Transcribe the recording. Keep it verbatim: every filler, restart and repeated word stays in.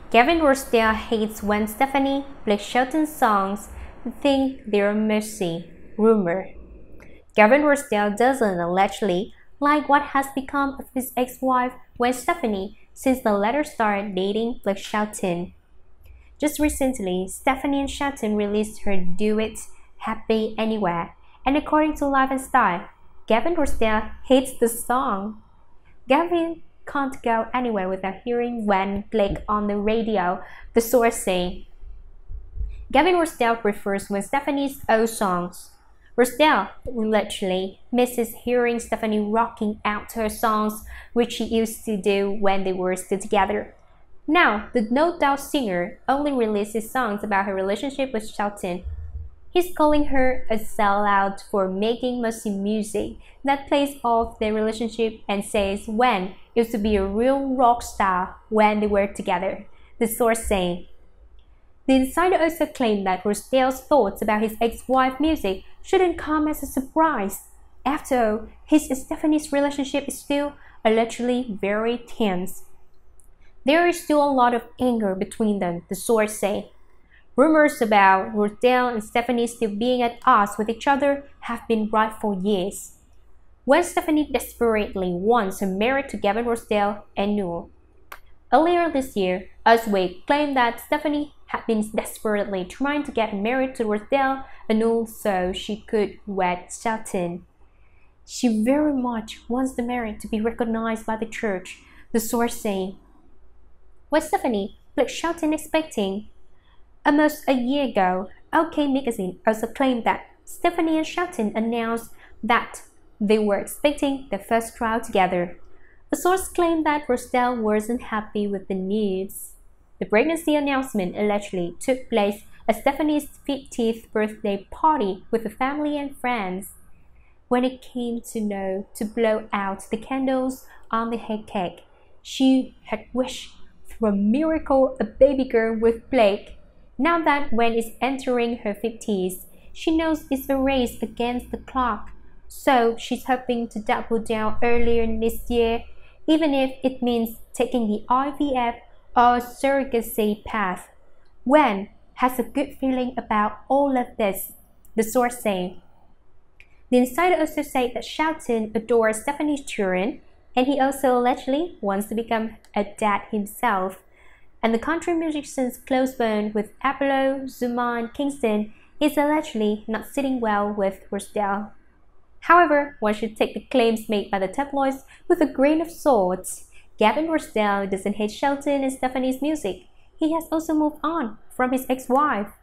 Gavin Rossdale hates when Stephanie plays Shelton's songs and thinks they're messy. Rumor. Gavin Rossdale doesn't allegedly like what has become of his ex-wife Gwen Stefani since the latter started dating Blake Shelton. Just recently, Stephanie and Shelton released her duet Happy Anywhere, and according to Life and Style, Gavin Rossdale hates the song. Gavin can't go anywhere without hearing Gwen Blake on the radio, the source say. Gavin Rossdale prefers Gwen Stefani's old songs. Rossdale allegedly misses hearing Stephanie rocking out her songs, which she used to do when they were still together. Now, the No Doubt singer only releases songs about her relationship with Shelton. He's calling her a sellout for making messy music that plays off their relationship and says Gwen used to be a real rock star when they were together, the source saying. The insider also claimed that Rossdale's thoughts about his ex-wife music shouldn't come as a surprise. After all, his and Stephanie's relationship is still allegedly very tense. There is still a lot of anger between them, the source say. Rumors about Rossdale and Stephanie still being at odds with each other have been rife for years. When Stephanie desperately wants her married to Gavin Rossdale and Newell. Earlier this year, Uswig claimed that Stephanie had been desperately trying to get married to Rossdale and Newell so she could wed Shelton. She very much wants the marriage to be recognized by the church, the source saying. When Stephanie Blake Shelton expecting? Almost a year ago, OK Magazine also claimed that Stephanie and Shelton announced that they were expecting their first child together. A source claimed that Rossdale wasn't happy with the news. The pregnancy announcement allegedly took place at Stephanie's fiftieth birthday party with the family and friends. When it came to know to blow out the candles on the head cake, she had wished for a miracle a baby girl with Blake. Now that Gwen is entering her fifties, she knows it's a race against the clock, so she's hoping to double down earlier this year, even if it means taking the I V F or surrogacy path. Gwen has a good feeling about all of this, the source saying. The insider also said that Shelton adores Stephanie's children, and he also allegedly wants to become a dad himself. And the country musician's close bond with Apollo, Zuma, and Kingston is allegedly not sitting well with Rossdale. However, one should take the claims made by the tabloids with a grain of salt. Gavin Rossdale doesn't hate Shelton and Stephanie's music. He has also moved on from his ex-wife.